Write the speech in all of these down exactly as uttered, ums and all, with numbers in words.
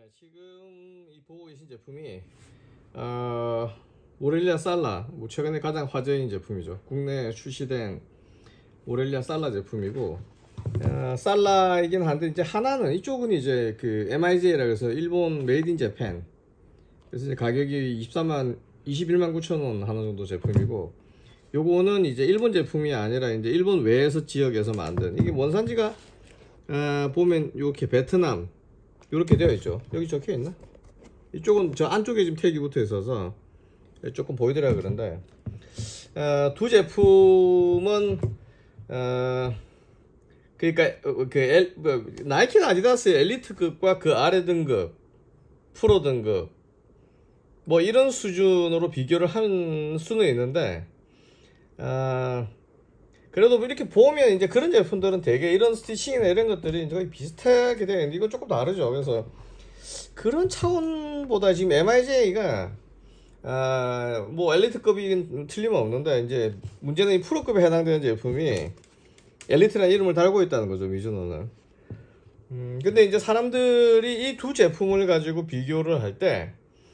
지금 이 보고 계신 제품이 어, 오렐리아 살라, 뭐 최근에 가장 화제인 제품이죠. 국내에 출시된 오렐리아 살라 제품이고, 어, 살라이긴 한데 이제 하나는 이쪽은 이제 그 엠아이제이라고 해서 일본 메이드 인 재팬, 그래서 이제 가격이 이십사만 이십일만 구천 원 하는 정도 제품이고, 요거는 이제 일본 제품이 아니라 이제 일본 외에서 지역에서 만든, 이게 원산지가 어, 보면 이렇게 베트남 이렇게 되어 있죠. 여기 적혀 있나? 이쪽은 저 안쪽에 지금 태기 붙어 있어서 조금 보이더라 그런데, 어, 두 제품은 어, 그러니까 그 엘, 뭐, 나이키나 아디다스의 엘리트급과 그 아래 등급, 프로 등급 뭐 이런 수준으로 비교를 할 수는 있는데, 어, 그래도 이렇게 보면 이제 그런 제품들은 되게 이런 스티칭이나 이런 것들이 거의 비슷하게 되어 있는데, 이건 조금 다르죠. 그래서 그런 차원보다 지금 엠아이제이가 아, 뭐 엘리트급이 틀림없는데, 이제 문제는 이 프로급에 해당되는 제품이 엘리트라는 이름을 달고 있다는 거죠, 미즈노는. 음, 근데 이제 사람들이 이 두 제품을 가지고 비교를 할 때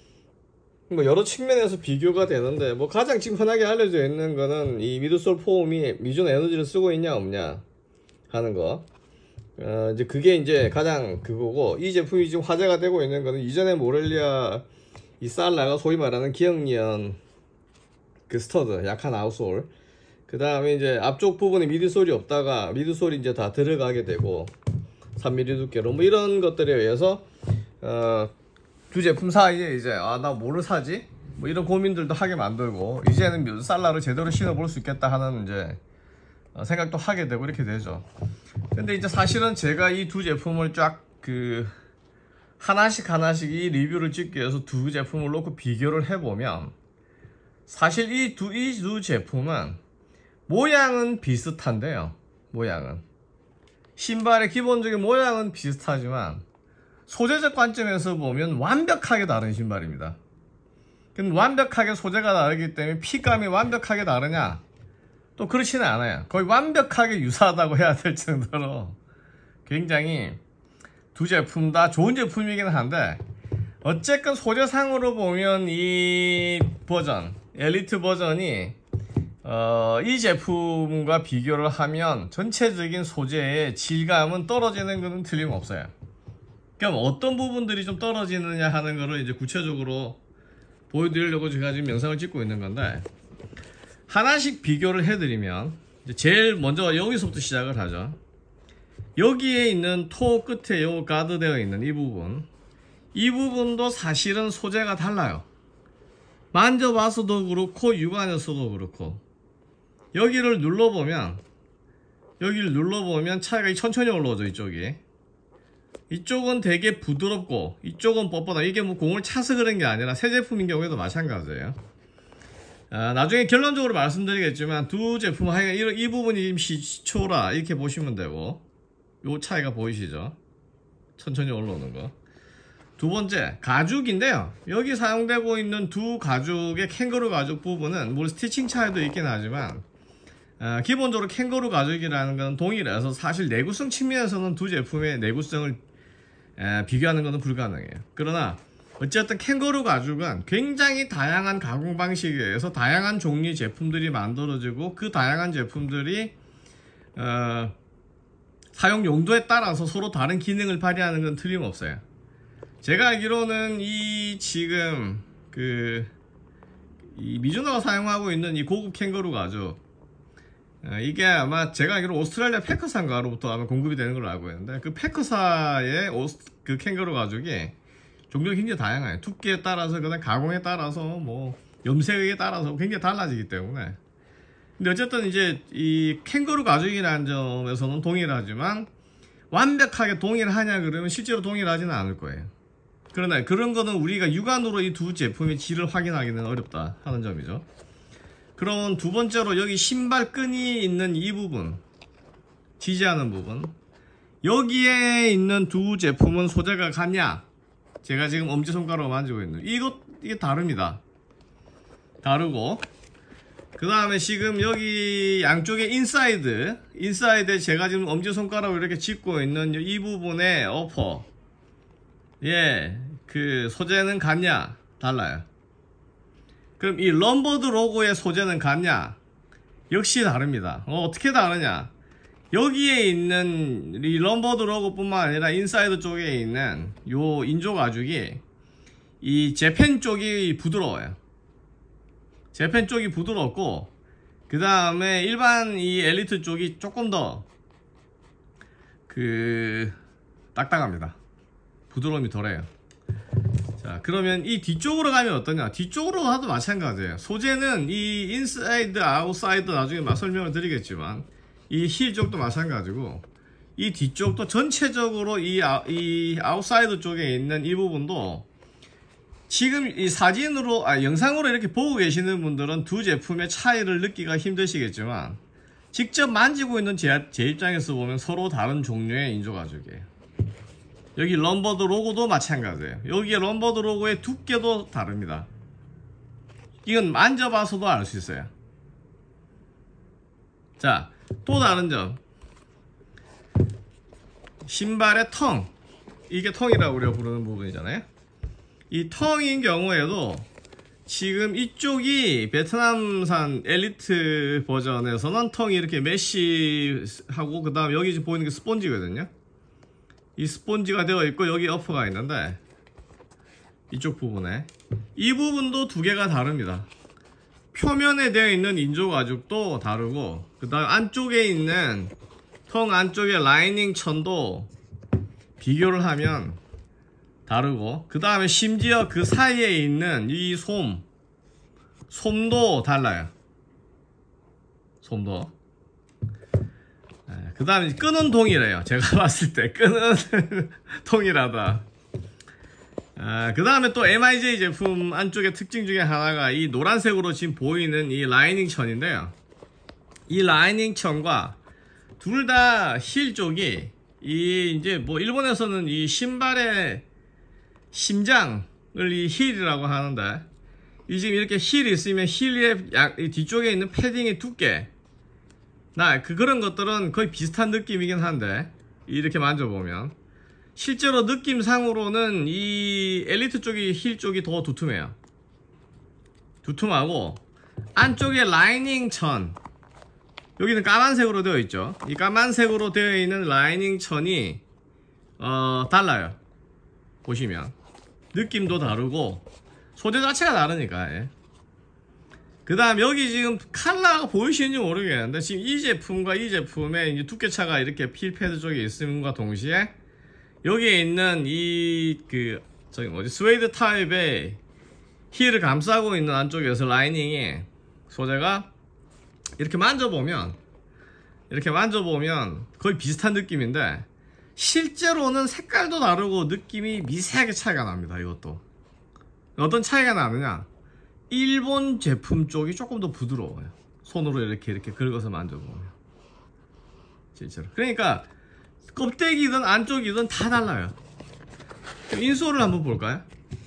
뭐 여러 측면에서 비교가 되는데, 뭐 가장 지금 흔하게 알려져 있는 거는 이 미드솔 폼이 미즈노 에너지를 쓰고 있냐 없냐 하는 거. 어, 이제 그게 이제 가장 그거고, 이 제품이 지금 화제가 되고 있는 거는 이전에 모렐리아 이 살라가 소위 말하는 기억니언 그 스터드, 약한 아웃솔, 그 다음에 이제 앞쪽 부분에 미드솔이 없다가 미드솔이 이제 다 들어가게 되고 삼 밀리미터 두께로, 뭐 이런 것들에 의해서 어, 두 제품 사이에 이제 아, 나 뭐를 사지? 뭐 이런 고민들도 하게 만들고, 이제는 살라를 제대로 신어볼 수 있겠다 하는 이제 어, 생각도 하게 되고 이렇게 되죠. 근데 이제 사실은 제가 이 두 제품을 쫙 그 하나씩 하나씩 이 리뷰를 찍기 위해서 두 제품을 놓고 비교를 해보면, 사실 이 두 이 두 제품은 모양은 비슷한데요. 모양은 신발의 기본적인 모양은 비슷하지만 소재적 관점에서 보면 완벽하게 다른 신발입니다. 그럼 완벽하게 소재가 다르기 때문에 핏감이 완벽하게 다르냐? 또 그렇지는 않아요. 거의 완벽하게 유사하다고 해야 될 정도로 굉장히 두 제품 다 좋은 제품이긴 한데, 어쨌건 소재상으로 보면 이 버전, 엘리트 버전이 어, 이 제품과 비교를 하면 전체적인 소재의 질감은 떨어지는 것은 틀림없어요. 그럼 어떤 부분들이 좀 떨어지느냐 하는 거를 이제 구체적으로 보여드리려고 제가 지금 영상을 찍고 있는 건데, 하나씩 비교를 해드리면, 이제 제일 먼저 여기서부터 시작을 하죠. 여기에 있는 토 끝에 요 가드 되어 있는 이 부분, 이 부분도 사실은 소재가 달라요. 만져봐서도 그렇고 육안에서도 그렇고, 여기를 눌러보면 여기를 눌러보면 차이가 천천히 올라오죠. 이쪽이 이쪽은 되게 부드럽고 이쪽은 뻣뻣하다. 이게 뭐 공을 차서 그런 게 아니라 새 제품인 경우에도 마찬가지예요. 아, 나중에 결론적으로 말씀드리겠지만 두 제품 하여간 이, 이 부분이 시초라 이렇게 보시면 되고, 요 차이가 보이시죠? 천천히 올라오는 거. 두 번째, 가죽인데요. 여기 사용되고 있는 두 가죽의 캥거루 가죽 부분은 물론 스티칭 차이도 있긴 하지만 어, 기본적으로 캥거루 가죽이라는 건 동일해서 사실 내구성 측면에서는 두 제품의 내구성을 에, 비교하는 것은 불가능해요. 그러나 어쨌든 캥거루 가죽은 굉장히 다양한 가공 방식에 의해서 다양한 종류의 제품들이 만들어지고, 그 다양한 제품들이 어, 사용 용도에 따라서 서로 다른 기능을 발휘하는 건 틀림없어요. 제가 알기로는 이 지금 그 이 미즈노가 사용하고 있는 이 고급 캥거루 가죽, 어, 이게 아마 제가 알기로 오스트레일리아 패커사인가로부터 아마 공급이 되는 걸로 알고 있는데, 그 패커사의 오스, 그 캥거루 가죽이 종류가 굉장히 다양해요. 두께에 따라서, 그다음 가공에 따라서, 뭐 염색에 따라서 굉장히 달라지기 때문에. 근데 어쨌든 이제 이 캥거루 가죽이라는 점에서는 동일하지만 완벽하게 동일하냐 그러면 실제로 동일하지는 않을 거예요. 그러나 그런 거는 우리가 육안으로 이 두 제품의 질을 확인하기는 어렵다 하는 점이죠. 그럼 두 번째로 여기 신발 끈이 있는 이 부분, 지지하는 부분, 여기에 있는 두 제품은 소재가 같냐? 제가 지금 엄지손가락으로 만지고 있는 이것, 이게 다릅니다. 다르고, 그 다음에 지금 여기 양쪽에 인사이드, 인사이드에 제가 지금 엄지손가락으로 이렇게 짚고 있는 이 부분의 어퍼, 예, 그 소재는 같냐? 달라요. 그럼 이 럼버드 로고의 소재는 같냐? 역시 다릅니다. 어, 어떻게 다르냐? 여기에 있는 이 럼버드 로고 뿐만 아니라 인사이드 쪽에 있는 요 인조 가죽이 이 재팬 쪽이 부드러워요. 재팬 쪽이 부드럽고, 그 다음에 일반 이 엘리트 쪽이 조금 더 그 딱딱합니다. 부드러움이 덜해요. 자, 그러면 이 뒤쪽으로 가면 어떠냐? 뒤쪽으로 가도 마찬가지예요. 소재는 이 인사이드, 아웃사이드 나중에 설명을 드리겠지만 이 힐 쪽도 마찬가지고, 이 뒤쪽도 전체적으로 이, 아, 이 아웃사이드 쪽에 있는 이 부분도 지금 이 사진으로, 아, 영상으로 이렇게 보고 계시는 분들은 두 제품의 차이를 느끼기가 힘드시겠지만, 직접 만지고 있는 제, 제 입장에서 보면 서로 다른 종류의 인조 가죽이에요. 여기 럼버드 로고도 마찬가지예요. 여기에 럼버드 로고의 두께도 다릅니다. 이건 만져봐서도 알 수 있어요. 자, 또 다른 점. 신발의 텅. 이게 텅이라고 우리가 부르는 부분이잖아요. 이 텅인 경우에도 지금 이쪽이 베트남산 엘리트 버전에서는 텅이 이렇게 메쉬하고, 그 다음 여기 보이는 게 스폰지거든요. 이 스폰지가 되어 있고 여기 어퍼가 있는데, 이쪽 부분에 이 부분도 두 개가 다릅니다. 표면에 되어 있는 인조 가죽도 다르고, 그 다음 안쪽에 있는 텅 안쪽의 라이닝 천도 비교를 하면 다르고, 그 다음에 심지어 그 사이에 있는 이 솜 솜도 달라요. 솜도. 그 다음에 끄는 통이래요. 제가 봤을 때 끄는 통이라다. 아, 그 다음에 또 엠아이제이 제품 안쪽의 특징 중에 하나가 이 노란색으로 지금 보이는 이 라이닝 천인데요. 이 라이닝 천과 둘 다 힐 쪽이, 이 이제 뭐 일본에서는 이 신발의 심장을 이 힐이라고 하는데, 이 지금 이렇게 힐이 있으면 힐의 약, 이 뒤쪽에 있는 패딩의 두께, 나 그 그런 것들은 거의 비슷한 느낌이긴 한데, 이렇게 만져보면 실제로 느낌상으로는 이 엘리트 쪽이 힐 쪽이 더 두툼해요. 두툼하고, 안쪽에 라이닝 천, 여기는 까만색으로 되어 있죠. 이 까만색으로 되어 있는 라이닝 천이 어, 달라요. 보시면 느낌도 다르고 소재 자체가 다르니까. 예. 그 다음 여기 지금 컬러가 보이시는지 모르겠는데, 지금 이 제품과 이 제품의 이제 두께차가 이렇게 필패드 쪽에 있음과 동시에 여기에 있는 이 그 저기 뭐지 스웨이드 타입의 힐을 감싸고 있는 안쪽에서 라이닝이 소재가 이렇게 만져보면 이렇게 만져보면 거의 비슷한 느낌인데, 실제로는 색깔도 다르고 느낌이 미세하게 차이가 납니다. 이것도 어떤 차이가 나느냐, 일본 제품 쪽이 조금 더 부드러워요. 손으로 이렇게 이렇게 긁어서 만져보면 실제로. 그러니까 껍데기든 안쪽이든 다 달라요. 인솔을 한번 볼까요?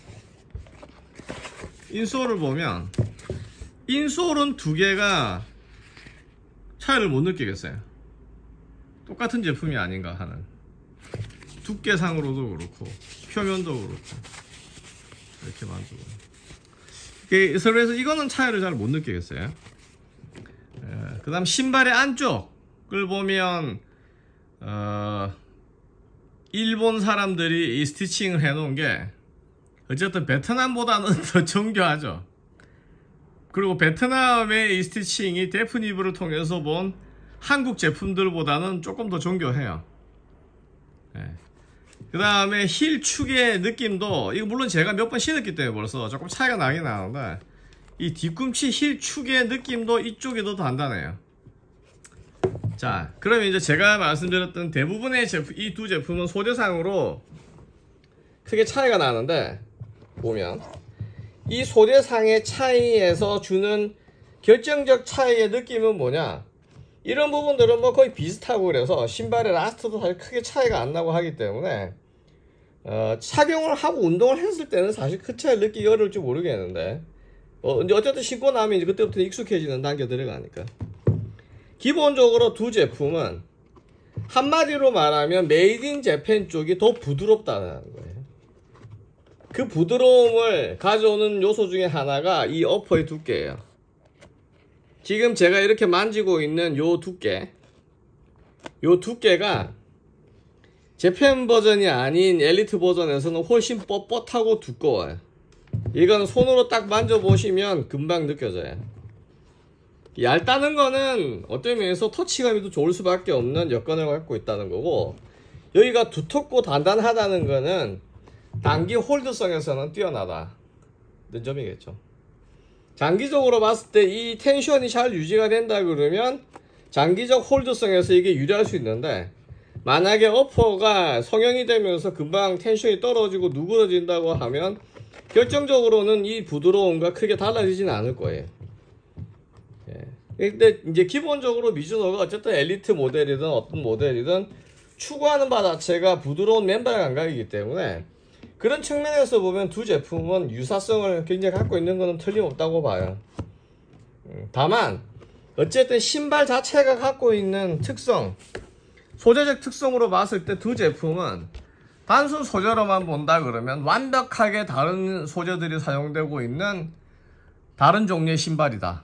인솔을 보면 인솔은 두 개가 차이를 못 느끼겠어요. 똑같은 제품이 아닌가 하는, 두께상으로도 그렇고 표면도 그렇고 이렇게 만져보면. 그래서 이거는 차이를 잘 못 느끼겠어요. 그 다음 신발의 안쪽을 보면 어, 일본 사람들이 이 스티칭을 해놓은 게 어쨌든 베트남보다는 더 정교하죠. 그리고 베트남의 이 스티칭이 데프니브를 통해서 본 한국 제품들보다는 조금 더 정교해요. 네. 그 다음에 힐 축의 느낌도, 이거 물론 제가 몇 번 신었기 때문에 벌써 조금 차이가 나긴 나는데, 이 뒤꿈치 힐 축의 느낌도 이쪽이 더 단단해요. 자, 그러면 이제 제가 말씀드렸던 대부분의 제품, 이 두 제품은 소재상으로 크게 차이가 나는데, 보면 이 소재상의 차이에서 주는 결정적 차이의 느낌은 뭐냐, 이런 부분들은 뭐 거의 비슷하고, 그래서 신발의 라스트도 사실 크게 차이가 안 나고 하기 때문에 어, 착용을 하고 운동을 했을 때는 사실 큰 차이를 느끼기 어려울지 모르겠는데, 어, 이제 어쨌든 신고 나면 이제 그때부터 익숙해지는 단계 들어가니까. 기본적으로 두 제품은 한마디로 말하면 메이드 인 재팬 쪽이 더 부드럽다는 거예요. 그 부드러움을 가져오는 요소 중에 하나가 이 어퍼의 두께예요. 지금 제가 이렇게 만지고 있는 요 두께, 요 두께가 재팬 버전이 아닌 엘리트 버전에서는 훨씬 뻣뻣하고 두꺼워요. 이건 손으로 딱 만져보시면 금방 느껴져요. 얇다는 거는 어떤 면에서 터치감이 더 좋을 수밖에 없는 여건을 갖고 있다는 거고, 여기가 두텁고 단단하다는 거는 단기 홀드성에서는 뛰어나다는 점이겠죠. 장기적으로 봤을 때 이 텐션이 잘 유지가 된다 그러면 장기적 홀드성에서 이게 유리할 수 있는데, 만약에 어퍼가 성형이 되면서 금방 텐션이 떨어지고 누그러진다고 하면 결정적으로는 이 부드러움과 크게 달라지지는 않을 거예요. 예. 근데 이제 기본적으로 미즈노가 어쨌든 엘리트 모델이든 어떤 모델이든 추구하는 바 자체가 부드러운 맨발 감각이기 때문에 그런 측면에서 보면 두 제품은 유사성을 굉장히 갖고 있는 것은 틀림없다고 봐요. 다만 어쨌든 신발 자체가 갖고 있는 특성, 소재적 특성으로 봤을 때 두 제품은 단순 소재로만 본다 그러면 완벽하게 다른 소재들이 사용되고 있는 다른 종류의 신발이다.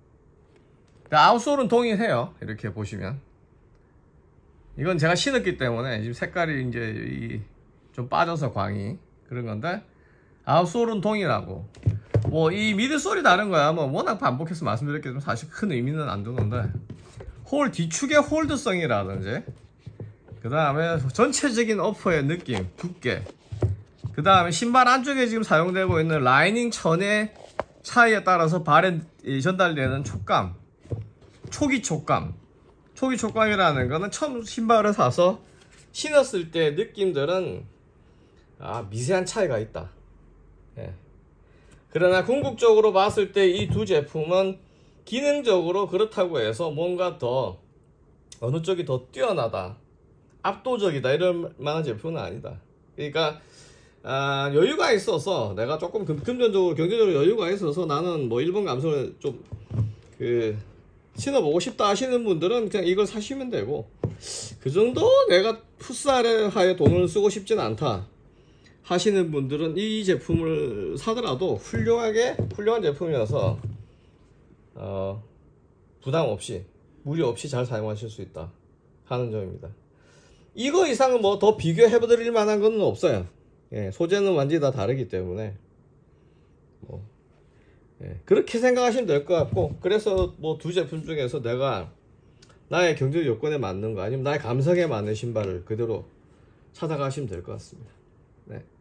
아웃솔은 동일해요. 이렇게 보시면 이건 제가 신었기 때문에 지금 색깔이 이제 좀 빠져서 광이 그런 건데, 아웃솔은 동일하고 뭐 이 미드솔이 다른 거야 뭐 워낙 반복해서 말씀드렸기 때문에 사실 큰 의미는 안 두는데, 홀 뒤축의 홀드성이라든지 그 다음에 전체적인 어퍼의 느낌, 두께, 그 다음에 신발 안쪽에 지금 사용되고 있는 라이닝 천의 차이에 따라서 발에 전달되는 촉감, 초기 촉감, 초기 촉감이라는 거는 처음 신발을 사서 신었을 때 느낌들은 아 미세한 차이가 있다. 예. 그러나 궁극적으로 봤을 때 이 두 제품은 기능적으로 그렇다고 해서 뭔가 더 어느 쪽이 더 뛰어나다, 압도적이다 이럴 만한 제품은 아니다. 그러니까 아, 여유가 있어서 내가 조금 금, 금전적으로 경제적으로 여유가 있어서 나는 뭐 일본 감성을 좀 그 신어보고 싶다 하시는 분들은 그냥 이걸 사시면 되고, 그 정도 내가 풋살에 돈을 쓰고 싶진 않다 하시는 분들은 이 제품을 사더라도 훌륭하게 훌륭한 제품이어서 어, 부담 없이 무리 없이 잘 사용하실 수 있다 하는 점입니다. 이거 이상은 뭐 더 비교해 드릴 만한 건 없어요. 예, 소재는 완전히 다 다르기 때문에 뭐, 예, 그렇게 생각하시면 될 것 같고, 그래서 뭐 두 제품 중에서 내가 나의 경제적 요건에 맞는 거 아니면 나의 감성에 맞는 신발을 그대로 찾아가시면 될 것 같습니다. 네.